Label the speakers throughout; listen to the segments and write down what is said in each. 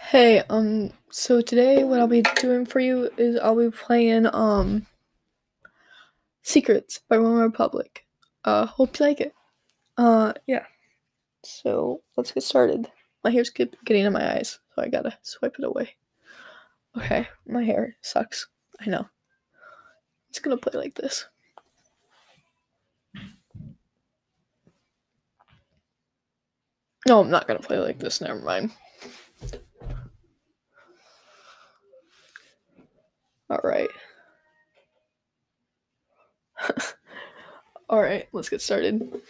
Speaker 1: Hey, so today what I'll be doing for you is I'll be playing, Secrets by onerepublic. Hope you like it. Yeah. So, let's get started. My hair's getting in my eyes, so I gotta swipe it away. Okay, my hair sucks. I know. It's gonna play like this. No, I'm not gonna play like this, never mind. Alright. Alright, let's get started.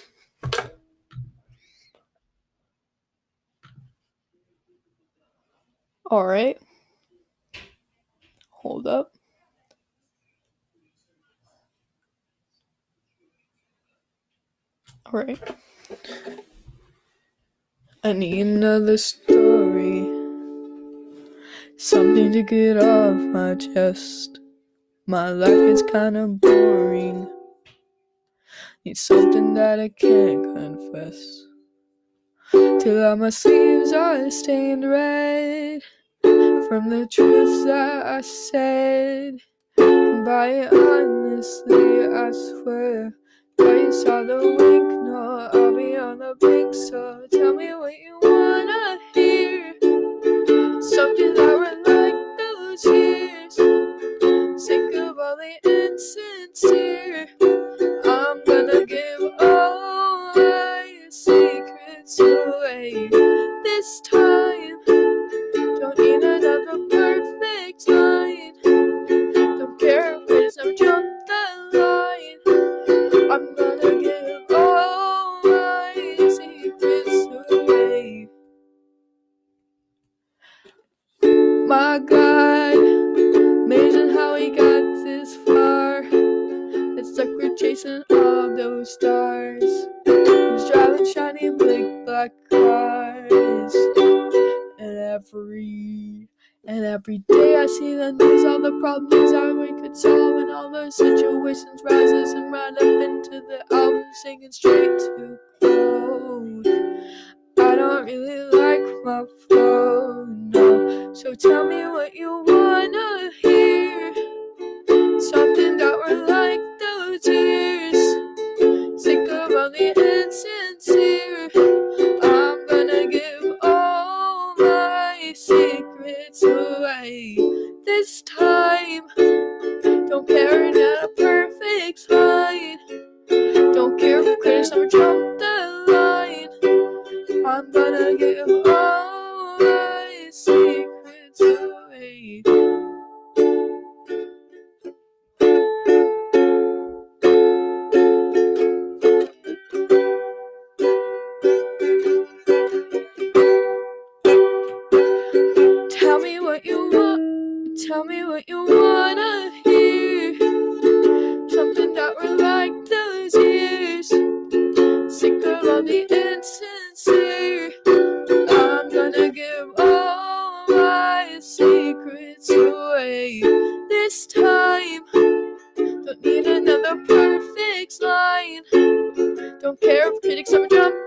Speaker 1: Alright. Hold up. Alright. I need another story. Something to get off my chest. My life is kinda boring. Need something that I can't confess. Till all my sleeves are stained red from the truths that I said. And by it honestly, I swear. But you saw the wink, no, I'll be on the brink. So tell me what you wanna hear. Something that would like those years. Sick of all the insincere. I'm gonna give all my secrets away this time. Don't need another perfect line. Don't care if it's never jumped the line. I'm gonna give all my secrets away. My God, amazing how we got this far. It's like we're chasing all those stars. He's driving shiny big black cars. And every day I see the news, all the problems that we could solve, and all those situations rises and right up into the album, singing straight to gold. I don't really like my flow, no. So tell me what you wanna hear. Something that were like those years. Sick of all the insincere. I'm gonna give all my secrets away this time. Don't care, not a perfect line. Don't care if critics never jump the line. I'm gonna give all my secrets away. Tell me what you want. Tell me what you wanna hear. Something that were like those years. Sick of all the insincere. I'm gonna give all my secrets away this time. Don't need another perfect line. Don't care if critics ever jump